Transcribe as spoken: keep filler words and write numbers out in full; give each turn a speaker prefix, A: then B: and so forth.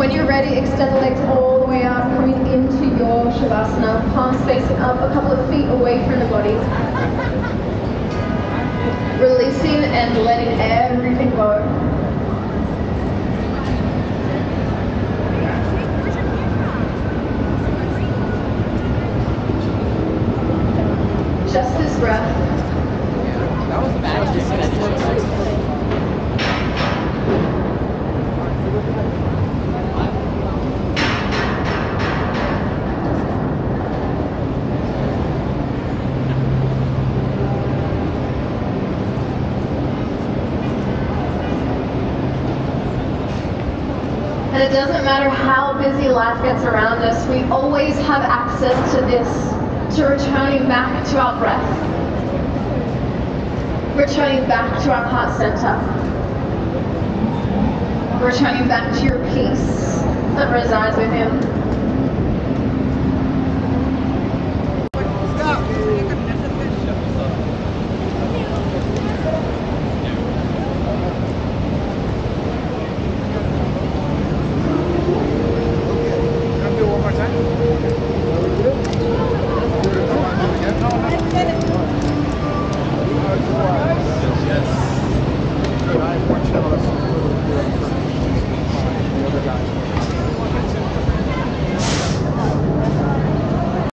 A: When you're ready, extend the legs all the way out, coming into your Shavasana, palms facing up, a couple of feet away from the body. Releasing and letting everything go. Just this breath.
B: That was bad.
A: And it doesn't matter how busy life gets around us, we always have access to this, to returning back to our breath, returning back to our heart center, returning back to your peace that resides within.